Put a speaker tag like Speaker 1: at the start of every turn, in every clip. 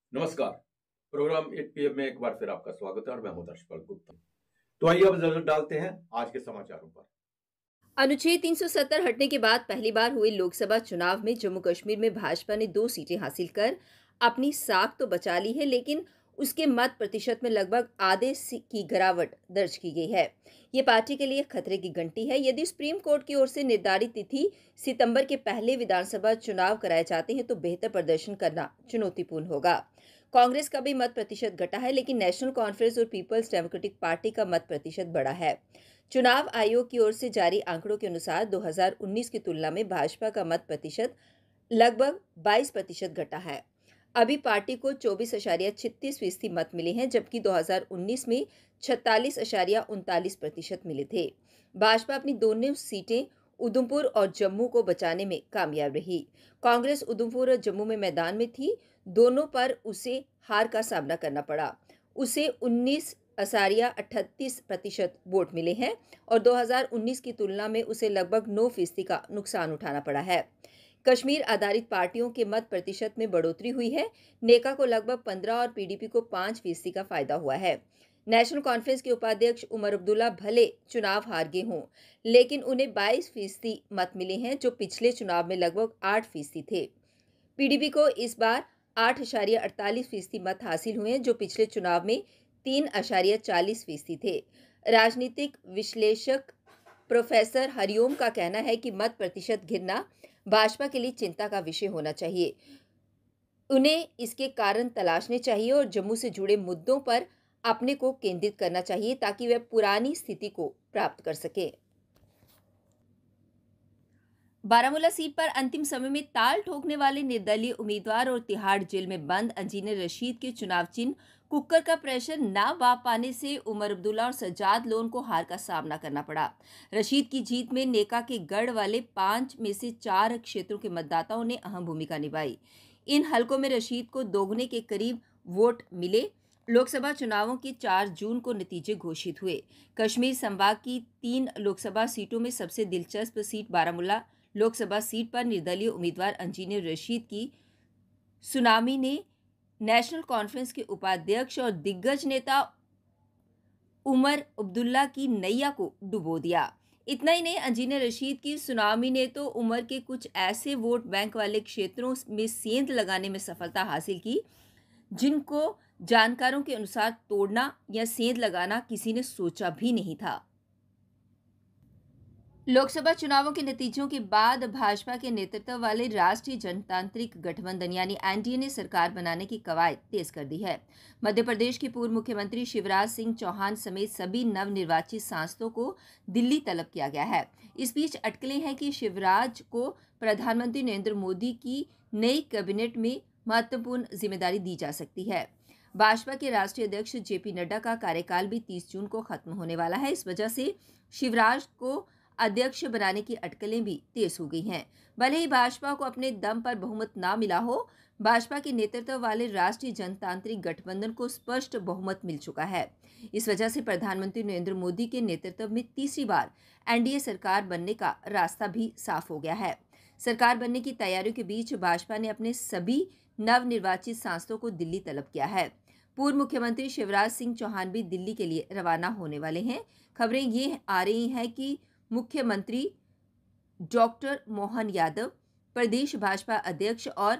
Speaker 1: नमस्कार। Programme 8 PM में एक बार फिर आपका स्वागत है और मैं हूं दर्शपाल गुप्ता। तो आइए अब नजर डालते हैं आज के समाचारों पर।
Speaker 2: अनुच्छेद 370 हटने के बाद पहली बार हुए लोकसभा चुनाव में जम्मू कश्मीर में भाजपा ने 2 सीटें हासिल कर अपनी साख तो बचा ली है, लेकिन उसके मत प्रतिशत में लगभग आधे की गिरावट दर्ज की गई है। ये पार्टी के लिए खतरे की घंटी है। यदि सुप्रीम कोर्ट की ओर से निर्धारित तिथि सितंबर के पहले विधानसभा चुनाव कराए जाते हैं तो बेहतर प्रदर्शन करना चुनौतीपूर्ण होगा। कांग्रेस का भी मत प्रतिशत घटा है, लेकिन नेशनल कॉन्फ्रेंस और पीपल्स डेमोक्रेटिक पार्टी का मत प्रतिशत बढ़ा है। चुनाव आयोग की ओर से जारी आंकड़ों के अनुसार 2019 की तुलना में भाजपा का मत प्रतिशत लगभग 22% घटा है। अभी पार्टी को 24.36% मत मिले हैं, जबकि 2019 में 46.39% मिले थे। भाजपा अपनी दोनों सीटें उधमपुर और जम्मू को बचाने में कामयाब रही। कांग्रेस उधमपुर और जम्मू में मैदान में थी, दोनों पर उसे हार का सामना करना पड़ा। उसे 19.38% वोट मिले हैं और 2019 की तुलना में उसे लगभग 9% का नुकसान उठाना पड़ा है। कश्मीर आधारित पार्टियों के मत प्रतिशत में बढ़ोतरी हुई है। नेका को लगभग 15 और पीडीपी को 5% का फायदा हुआ है। नेशनल कॉन्फ्रेंस के उपाध्यक्ष उमर अब्दुल्ला भले चुनाव हार गए हों, लेकिन उन्हें 22% मत मिले हैं, जो पिछले चुनाव में लगभग 8% थे। पीडीपी को इस बार 8.48% मत हासिल हुए हैं, जो पिछले चुनाव में 3.40% थे। राजनीतिक विश्लेषक प्रोफेसर हरिओम का कहना है कि मत प्रतिशत गिरना भाजपा के लिए चिंता का विषय होना चाहिए। उन्हें इसके कारण तलाशने चाहिए और जम्मू से जुड़े मुद्दों पर अपने को केंद्रित करना चाहिए ताकि वह पुरानी स्थिति को प्राप्त कर सके। बारामूला सीट पर अंतिम समय में ताल ठोकने वाले निर्दलीय उम्मीदवार और तिहाड़ जेल में बंद इंजीनियर रशीद के चुनाव चिन्ह कुकर का प्रेशर ना पा पाने से उमर अब्दुल्ला और सज्जाद लोन को हार का सामना करना पड़ा। रशीद की जीत में नेका के गढ़ वाले 5 में से 4 क्षेत्रों के मतदाताओं ने अहम भूमिका निभाई। इन हलकों में रशीद को दोगुने के करीब वोट मिले। लोकसभा चुनावों के 4 जून को नतीजे घोषित हुए। कश्मीर संभाग की 3 लोकसभा सीटों में सबसे दिलचस्प सीट बारामूला लोकसभा सीट पर निर्दलीय उम्मीदवार इंजीनियर रशीद की सुनामी ने नेशनल कॉन्फ्रेंस के उपाध्यक्ष और दिग्गज नेता उमर अब्दुल्ला की नैया को डुबो दिया। इतना ही नहीं, इंजीनियर रशीद की सुनामी ने तो उमर के कुछ ऐसे वोट बैंक वाले क्षेत्रों में सेंध लगाने में सफलता हासिल की जिनको जानकारों के अनुसार तोड़ना या सेंध लगाना किसी ने सोचा भी नहीं था। लोकसभा चुनावों के नतीजों के बाद भाजपा के नेतृत्व वाले राष्ट्रीय जनतांत्रिक गठबंधन यानी एनडीए ने सरकार बनाने की कवायद तेज कर दी है। मध्य प्रदेश के पूर्व मुख्यमंत्री शिवराज सिंह चौहान समेत सभी नवनिर्वाचित सांसदों को दिल्ली तलब किया गया है। इस बीच अटकलें हैं कि शिवराज को प्रधानमंत्री नरेंद्र मोदी की नई कैबिनेट में महत्वपूर्ण जिम्मेदारी दी जा सकती है। भाजपा के राष्ट्रीय अध्यक्ष जेपी नड्डा का कार्यकाल भी 30 जून को खत्म होने वाला है। इस वजह से शिवराज को अध्यक्ष बनाने की अटकलें भी तेज हो गई हैं। भले ही भाजपा को अपने दम पर बहुमत ना मिला हो, भाजपा के नेतृत्व वाले राष्ट्रीय जनतांत्रिक गठबंधन को स्पष्ट बहुमत मिल चुका है। इस वजह से प्रधानमंत्री नरेंद्र मोदी के नेतृत्व में तीसरी बार एनडीए सरकार बनने का रास्ता भी साफ हो गया है। सरकार बनने की तैयारियों के बीच भाजपा ने अपने सभी नवनिर्वाचित सांसदों को दिल्ली तलब किया है। पूर्व मुख्यमंत्री शिवराज सिंह चौहान भी दिल्ली के लिए रवाना होने वाले हैं। खबरें ये आ रही हैं कि मुख्यमंत्री डॉक्टर मोहन यादव, प्रदेश भाजपा अध्यक्ष और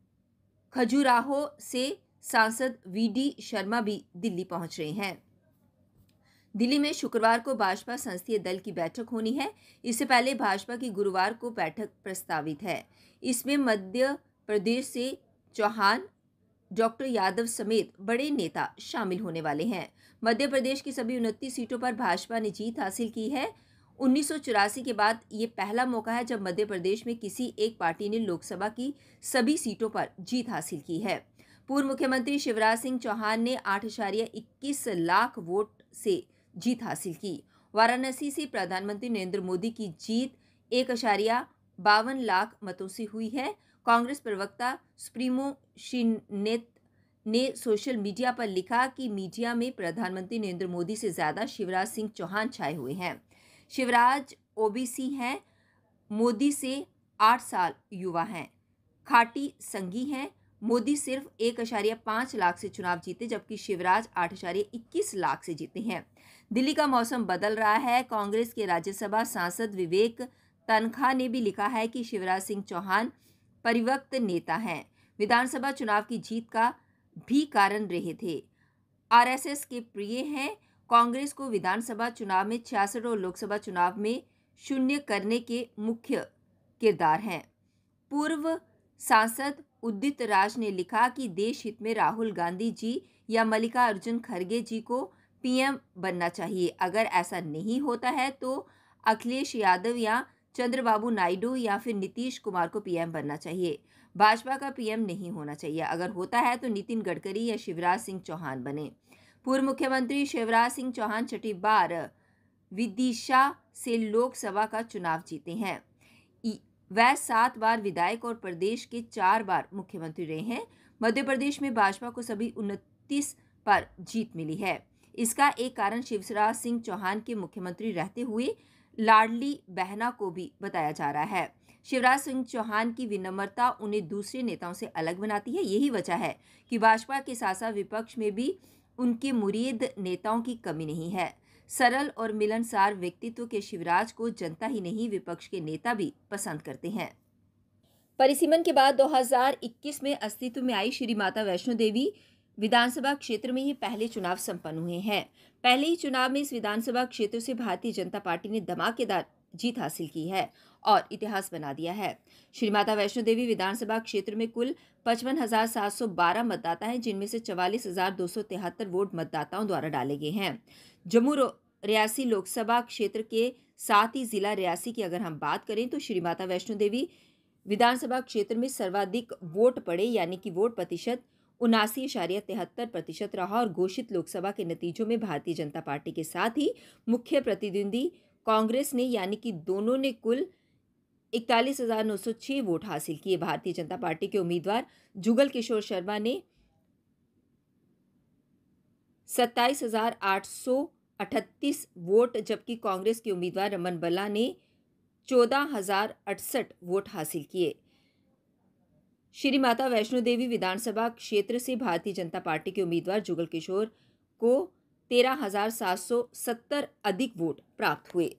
Speaker 2: खजुराहो से सांसद वीडी शर्मा भी दिल्ली पहुंच रहे हैं। दिल्ली में शुक्रवार को भाजपा संसदीय दल की बैठक होनी है। इससे पहले भाजपा की गुरुवार को बैठक प्रस्तावित है। इसमें मध्य प्रदेश से चौहान, डॉक्टर यादव समेत बड़े नेता शामिल होने वाले हैं। मध्य प्रदेश की सभी 29 सीटों पर भाजपा ने जीत हासिल की है। 1984 के बाद ये पहला मौका है जब मध्य प्रदेश में किसी एक पार्टी ने लोकसभा की सभी सीटों पर जीत हासिल की है। पूर्व मुख्यमंत्री शिवराज सिंह चौहान ने 8.21 लाख वोट से जीत हासिल की। वाराणसी से प्रधानमंत्री नरेंद्र मोदी की जीत 1.52 लाख मतों से हुई है। कांग्रेस प्रवक्ता सुप्रीमो श्रीनेत ने सोशल मीडिया पर लिखा कि मीडिया में प्रधानमंत्री नरेंद्र मोदी से ज्यादा शिवराज सिंह चौहान छाए हुए हैं। शिवराज ओबीसी हैं, मोदी से 8 साल युवा हैं, खाटी संघी हैं, मोदी सिर्फ 1.5 लाख से चुनाव जीते, जबकि शिवराज 8.21 लाख से जीते हैं। दिल्ली का मौसम बदल रहा है। कांग्रेस के राज्यसभा सांसद विवेक तनखा ने भी लिखा है कि शिवराज सिंह चौहान परिवक्त नेता हैं, विधानसभा चुनाव की जीत का भी कारण रहे थे, आरएसएस के प्रिय हैं, कांग्रेस को विधानसभा चुनाव में 66 और लोकसभा चुनाव में 0 करने के मुख्य किरदार हैं। पूर्व सांसद उदित राज ने लिखा कि देश हित में राहुल गांधी जी या मल्लिकार्जुन खड़गे जी को पीएम बनना चाहिए। अगर ऐसा नहीं होता है तो अखिलेश यादव या चंद्रबाबू नायडू या फिर नीतीश कुमार को पीएम बनना चाहिए। भाजपा का पीएम नहीं होना चाहिए। अगर होता है तो नितिन गडकरी या शिवराज सिंह चौहान बने। पूर्व मुख्यमंत्री शिवराज सिंह चौहान छठी बार विदिशा से लोकसभा का चुनाव जीते हैं। वह 7 बार विधायक और प्रदेश के 4 बार मुख्यमंत्री रहे हैं। मध्य प्रदेश में भाजपा को सभी 29 पर जीत मिली है। इसका एक कारण शिवराज सिंह चौहान के मुख्यमंत्री रहते हुए लाडली बहना को भी बताया जा रहा है। शिवराज सिंह चौहान की विनम्रता उन्हें दूसरे नेताओं से अलग बनाती है। यही वजह है कि भाजपा के साथ साथ विपक्ष में भी उनके मुरीद नेताओं की कमी नहीं है। सरल और मिलनसार व्यक्तित्व के शिवराज को जनता ही नहीं, विपक्ष के नेता भी पसंद करते हैं। परिसीमन के बाद 2021 में अस्तित्व में आई श्री माता वैष्णो देवी विधानसभा क्षेत्र में ही पहले चुनाव संपन्न हुए हैं। पहले ही चुनाव में इस विधानसभा क्षेत्र से भारतीय जनता पार्टी ने धमाकेदार जीत हासिल की है और इतिहास बना दिया है। श्री माता वैष्णो देवी विधानसभा क्षेत्र में कुल 55,712 मतदाता हैं, जिनमें से 44,273 वोट मतदाताओं द्वारा डाले गए हैं। जम्मू रियासी लोकसभा क्षेत्र के साथ ही जिला रियासी की अगर हम बात करें तो श्री माता वैष्णो देवी विधानसभा क्षेत्र में सर्वाधिक वोट पड़े, यानी कि वोट प्रतिशत 79.73% रहा और घोषित लोकसभा के नतीजों में भारतीय जनता पार्टी के साथ ही मुख्य प्रतिद्वंदी कांग्रेस ने, यानी कि दोनों ने कुल 41,906 वोट हासिल किए। भारतीय जनता पार्टी के उम्मीदवार जुगल किशोर शर्मा ने 27,838 वोट, जबकि कांग्रेस के उम्मीदवार रमन बल्ला ने 14,068 वोट हासिल किए। श्री माता वैष्णो देवी विधानसभा क्षेत्र से भारतीय जनता पार्टी के उम्मीदवार जुगल किशोर को 13,770 अधिक वोट प्राप्त हुए।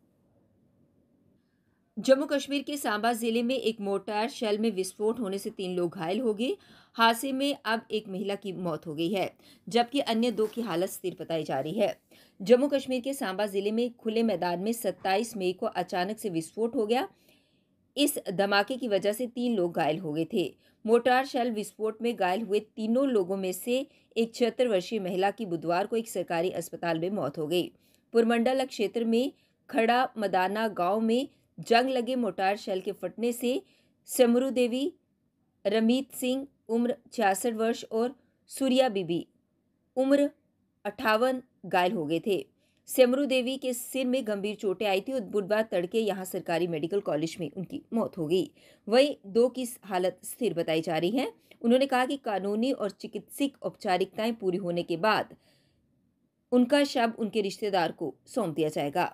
Speaker 2: जम्मू कश्मीर के सांबा जिले में एक मोर्टार शेल में विस्फोट होने से 3 लोग घायल हो गए। हादसे में अब एक महिला की मौत हो गई है, जबकि अन्य 2 की हालत स्थिर बताई जा रही है। जम्मू कश्मीर के सांबा जिले में खुले मैदान में 27 मई को अचानक से विस्फोट हो गया। इस धमाके की वजह से 3 लोग घायल हो गए थे। मोर्टार शेल विस्फोट में घायल हुए तीनों लोगों में से एक 76 वर्षीय महिला की बुधवार को एक सरकारी अस्पताल में मौत हो गई। पुरमंडल क्षेत्र में खड़ा मदाना गांव में जंग लगे मोर्टार शेल के फटने से सेमरू देवी, रमीत सिंह उम्र 66 वर्ष और सूर्या बीबी उम्र 58 घायल हो गए थे। सेमरू देवी के सिर में गंभीर चोटें आई थी और बुधवार तड़के यहां सरकारी मेडिकल कॉलेज में उनकी मौत हो गई। वहीं 2 की हालत स्थिर बताई जा रही है। उन्होंने कहा कि कानूनी और चिकित्सक औपचारिकताएं पूरी होने के बाद उनका शव उनके रिश्तेदार को सौंप दिया जाएगा।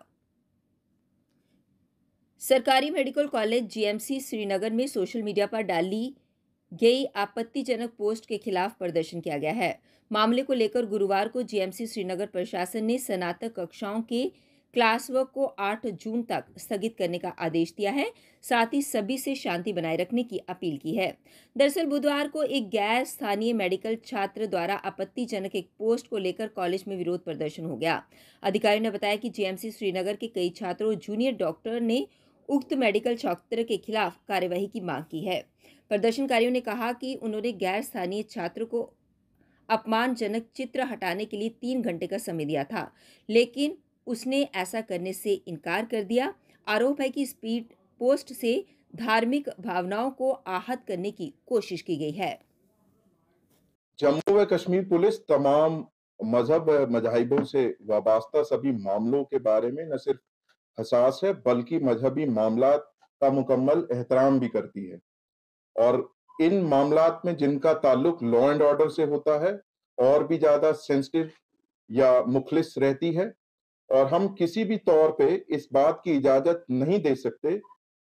Speaker 2: सरकारी मेडिकल कॉलेज जीएमसी श्रीनगर में सोशल मीडिया पर डाली गई आपत्तिजनक पोस्ट के खिलाफ प्रदर्शन किया गया है। मामले को लेकर गुरुवार को जीएमसी श्रीनगर प्रशासन ने स्नातक कक्षाओं के क्लास वर्क को 8 जून तक स्थगित करने का आदेश दिया है। साथ ही सभी से शांति बनाए रखने की अपील की है। दरअसल बुधवार को एक गैर स्थानीय मेडिकल छात्र द्वारा आपत्तिजनक एक पोस्ट को लेकर कॉलेज में विरोध प्रदर्शन हो गया। अधिकारियों ने बताया कि जीएमसी श्रीनगर के कई छात्रों और जूनियर डॉक्टर ने उक्त मेडिकल छात्र के खिलाफ कार्यवाही की मांग की है। प्रदर्शनकारियों ने कहा कि उन्होंने गैर स्थानीय छात्र को अपमानजनक चित्र हटाने के लिए 3 घंटे का समय दिया था, लेकिन उसने ऐसा करने से इनकार कर दिया। आरोप है कि स्पीड पोस्ट से धार्मिक भावनाओं को आहत करने की कोशिश की गई है।
Speaker 3: जम्मू व कश्मीर पुलिस तमाम मजहब मजाहिबों से वाबस्ता सभी मामलों के बारे में न सिर्फ हसास है, बल्कि मजहबी मामलात का मुकम्मल एहतराम भी करती है। और इन मामलात में जिनका ताल्लुक लॉ एंड ऑर्डर से होता है और भी ज्यादा सेंसिटिव या मुखलिस रहती है। और हम किसी भी तौर पे इस बात की इजाजत नहीं दे सकते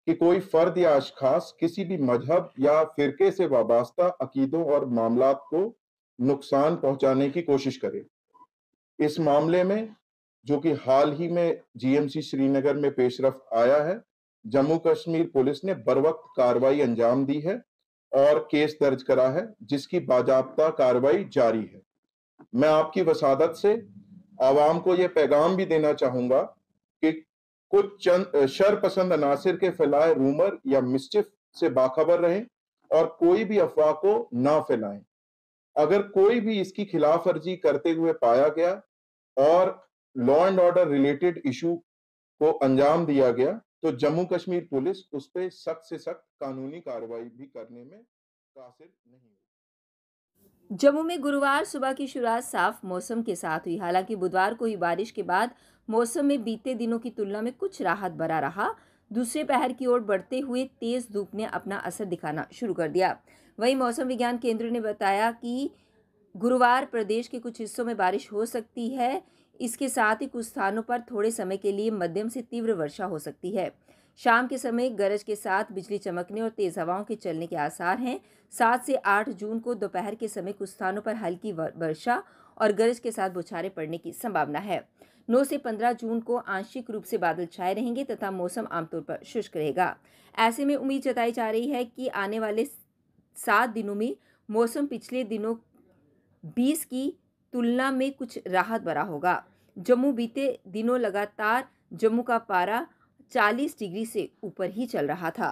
Speaker 3: कि कोई फर्द या अशखास किसी भी मजहब या फिरके से वाबस्ता अकीदों और मामलात को नुकसान पहुंचाने की कोशिश करे। इस मामले में, जो कि हाल ही में जीएमसी श्रीनगर में पेशरफ्त आया है, जम्मू कश्मीर पुलिस ने बरवक्त कार्रवाई अंजाम दी है और केस दर्ज करा है, जिसकी बाजाब्ता कार्रवाई जारी है। मैं आपकी वसादत से आवाम को यह पैगाम भी देना चाहूंगा कि कुछ चंद शरपसंद अनासिर के फैलाए रूमर या मिस्चिफ से बाखबर रहें और कोई भी अफवाह को ना फैलाएं। अगर कोई भी इसकी खिलाफ वर्जी करते हुए पाया गया और law and order related issue को अंजाम दिया गया, तो जम्मू कश्मीर पुलिस उस पर सख्त से सख्त कानूनी कार्रवाई भी करने में कासिर नहीं होगी।
Speaker 2: जम्मू में गुरुवार सुबह की शुरुआत साफ मौसम के साथ हुई। हालांकि बुधवार को हुई बारिश के बाद मौसम में बीते दिनों की तुलना में कुछ राहत बना रहा। दूसरे पहर की ओर बढ़ते हुए तेज धूप ने अपना असर दिखाना शुरू कर दिया। वहीं मौसम विज्ञान केंद्र ने बताया कि गुरुवार प्रदेश के कुछ हिस्सों में बारिश हो सकती है। इसके साथ ही कुछ स्थानों पर थोड़े समय के लिए मध्यम से तीव्र वर्षा हो सकती है। शाम के समय गरज के साथ बिजली चमकने और तेज हवाओं के चलने के आसार हैं। 7 से 8 जून को दोपहर के समय कुछ स्थानों पर हल्की वर्षा और गरज के साथ बौछारें पड़ने की संभावना है। 9 से 15 जून को आंशिक रूप से बादल छाए रहेंगे तथा मौसम आमतौर पर शुष्क रहेगा। ऐसे में उम्मीद जताई जा रही है कि आने वाले 7 दिनों में मौसम पिछले दिनों 20 की तुलना में कुछ राहत भरा होगा। जम्मू बीते दिनों लगातार जम्मू का पारा 40 डिग्री से ऊपर ही चल रहा था।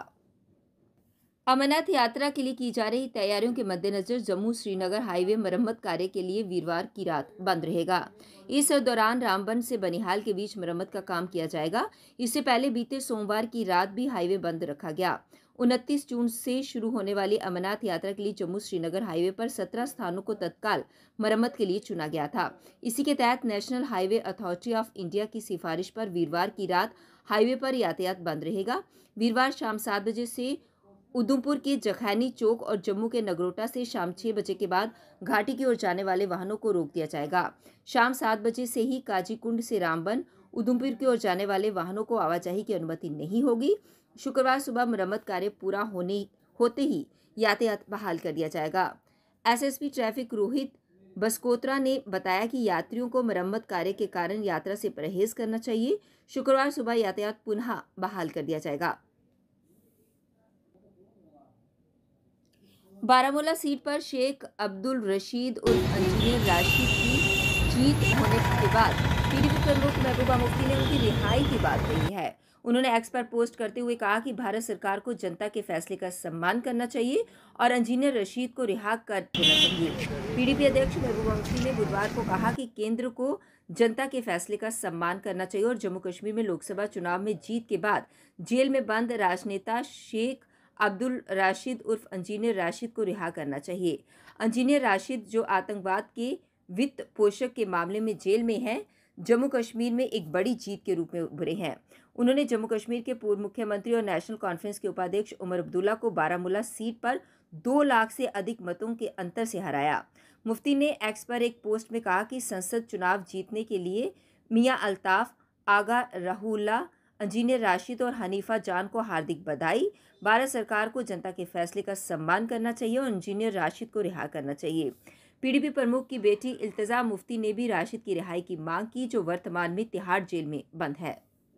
Speaker 2: अमरनाथ यात्रा के लिए की जा रही तैयारियों के मद्देनजर जम्मू श्रीनगर हाईवे मरम्मत कार्य के लिए वीरवार की रात बंद रहेगा। इस दौरान रामबन से बनिहाल के बीच मरम्मत का काम किया जाएगा। इससे पहले बीते सोमवार की रात भी हाईवे बंद रखा गया। 29 जून से शुरू होने वाली अमरनाथ यात्रा के लिए जम्मू श्रीनगर हाईवे पर 17 स्थानों को तत्काल मरम्मत के लिए चुना गया था। इसी के तहत National Highway Authority of India की सिफारिश पर वीरवार की रात हाईवे पर यातायात बंद रहेगा। वीरवार शाम 7 बजे से उधमपुर के जखैनी चौक और जम्मू के नगरोटा से शाम 6 बजे के बाद घाटी की ओर जाने वाले वाहनों को रोक दिया जाएगा। शाम 7 बजे से ही काजीकुंड से रामबन, उधमपुर की ओर जाने वाले वाहनों को आवाजाही की अनुमति नहीं होगी। शुक्रवार सुबह मरम्मत कार्य पूरा होते ही यातायात बहाल कर दिया जाएगा। एसएसपी ट्रैफिक रोहित बसकोत्रा ने बताया कि यात्रियों को मरम्मत कार्य के कारण यात्रा से परहेज करना चाहिए। शुक्रवार सुबह यातायात पुनः बहाल कर दिया जाएगा। बारामूला सीट पर शेख अब्दुल रशीद उर्फ इंजीनियर राशिद की जीत होने के बाद पीडीपी प्रमुख महबूबा मुफ्ती ने उनकी रिहाई की बात कही है। उन्होंने एक्स पर पोस्ट करते हुए कहा कि भारत सरकार को जनता के फैसले का सम्मान करना चाहिए और इंजीनियर रशीद को रिहा कर देना चाहिए। पीडीपी अध्यक्ष महबूबा मुफ्ती ने बुधवार को कहा कि केंद्र को जनता के फैसले का सम्मान करना चाहिए और जम्मू कश्मीर में लोकसभा चुनाव में जीत के बाद जेल में बंद राजनेता शेख अब्दुल राशिद उर्फ इंजीनियर राशिद को रिहा करना चाहिए। इंजीनियर राशिद जो आतंकवाद के वित्त पोषक के मामले में जेल में हैं, जम्मू कश्मीर में एक बड़ी जीत के रूप में उभरे हैं। उन्होंने जम्मू कश्मीर के पूर्व मुख्यमंत्री और नेशनल कॉन्फ्रेंस के उपाध्यक्ष उमर अब्दुल्ला को बारामूला सीट पर 2 लाख से अधिक मतों के अंतर से हराया। मुफ्ती ने एक्स पर एक पोस्ट में कहा कि संसद चुनाव जीतने के लिए मियां अल्ताफ, आगा रहूल्ला, इंजीनियर राशिद और हनीफा जान को हार्दिक बधाई। भारत सरकार को जनता के फैसले का सम्मान करना चाहिए और इंजीनियर राशिद को रिहा करना चाहिए। पीडीपी प्रमुख की बेटी इल्तिजा मुफ्ती ने भी राशिद की रिहाई की मांग की, जो वर्तमान में तिहाड़ जेल में बंद है।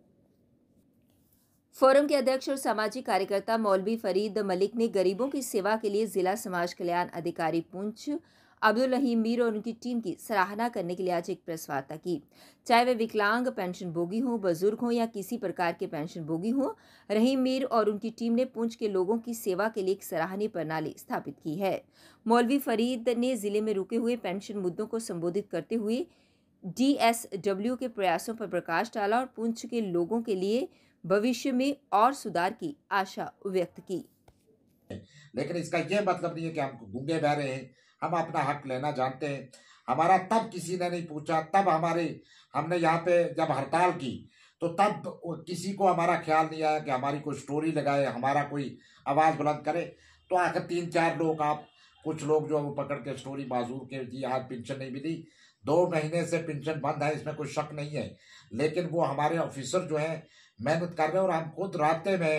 Speaker 2: फोरम के अध्यक्ष और सामाजिक कार्यकर्ता मौलवी फरीद मलिक ने गरीबों की सेवा के लिए जिला समाज कल्याण अधिकारी पुंछ अब्दुल रहीम मीर और उनकी टीम की सराहना करने के लिए आज एक प्रेस वार्ता की। चाहे वे विकलांग पेंशन भोगी हों, बुजुर्ग हों या किसी प्रकार के पेंशन भोगी हों, रहीम मीर और उनकी टीम ने पुंछ के लोगों की सेवा के लिए एक सराहनीय प्रणाली स्थापित की है। मौलवी फरीद ने जिले में रुके हुए पेंशन मुद्दों को संबोधित करते हुए DSW के प्रयासों पर प्रकाश डाला और पुंछ के लोगों के लिए भविष्य में और सुधार की आशा व्यक्त की।
Speaker 4: लेकिन इसका यह मतलब नहीं है कि हम गूंगे बहरे हैं। हम अपना हक लेना जानते हैं। हमारा तब किसी ने नहीं पूछा, तब हमने यहाँ पे जब हड़ताल की तो तब किसी को हमारा ख्याल नहीं आया कि हमारी कोई स्टोरी लगाए, हमारा कोई आवाज़ बुलंद करे। तो आखिर 3-4 लोग, कुछ लोग जो वो पकड़ के स्टोरी माजूर के जी आज पेंशन नहीं मिली, 2 महीने से पेंशन बंद है, इसमें कोई शक नहीं है। लेकिन वो हमारे ऑफिसर जो हैं मेहनत कर रहे हैं और हम खुद रास्ते में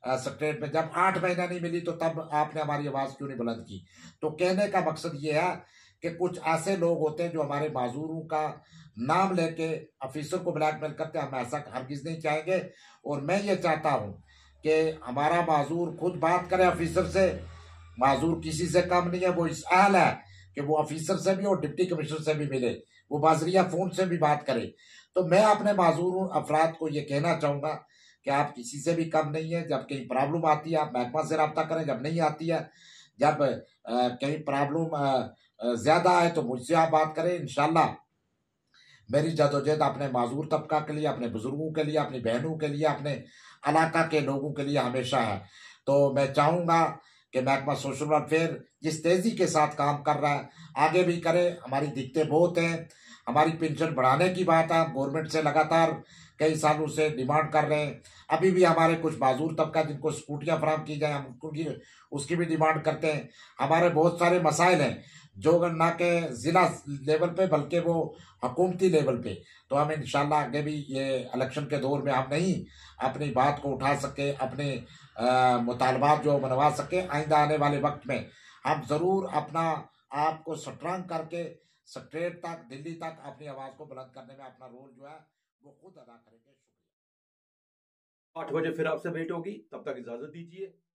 Speaker 4: सेक्रेटरीट में, जब 8 महीना नहीं मिली तो तब आपने हमारी आवाज क्यों नहीं बुलंद की? तो कहने का मकसद ये है कि कुछ ऐसे लोग होते हैं जो हमारे माजूरों का नाम लेके ऑफिसर को ब्लैकमेल करते हैं। हम ऐसा हरगिज नहीं चाहेंगे और मैं ये चाहता हूं कि हमारा माजूर खुद बात करे ऑफिसर से। माजूर किसी से कम नहीं है, वो इस अहल है कि वो ऑफिसर से भी और डिप्टी कमिश्नर से भी मिले, वो बाजरिया फोन से भी बात करे। तो मैं अपने माजूर अफराद को ये कहना चाहूंगा कि आप किसी से भी कम नहीं है। जब कहीं प्रॉब्लम आती है आप महकमा से रब्ता करें, जब नहीं आती है, जब कहीं प्रॉब्लम ज्यादा है तो मुझसे आप बात करें। इंशाल्लाह मेरी जदोजहद अपने माजूर तबका के लिए, अपने बुजुर्गों के लिए, अपनी बहनों के लिए, अपने इलाका के लोगों के लिए हमेशा है। तो मैं चाहूंगा कि महकमा सोशल वेलफेयर जिस तेजी के साथ काम कर रहा है आगे भी करे। हमारी दिक्कतें बहुत हैं, हमारी पेंशन बढ़ाने की बात है, गवर्नमेंट से लगातार कई सालों से डिमांड कर रहे हैं। अभी भी हमारे कुछ माजूर तबका जिनको स्कूटियां फराहम की जाए हम उनकी उसकी भी डिमांड करते हैं। हमारे बहुत सारे मसाइल हैं जो ना के जिला लेवल पे बल्कि वो हुकूमती लेवल पे। तो हम इंशाल्लाह आगे भी ये इलेक्शन के दौर में हम नहीं अपनी बात को उठा सके, अपने मुतालबात जो मनवा सके, आइंदा आने वाले वक्त में हम जरूर अपना आप को स्ट्रांग करके सेक्रेटरीट तक, दिल्ली तक अपनी आवाज को बुलंद करने में अपना रोल जो है वो खुद अदा करेंगे। शुक्रिया।
Speaker 1: 8 बजे फिर आपसे भेंट होगी, तब तक इजाजत दीजिए।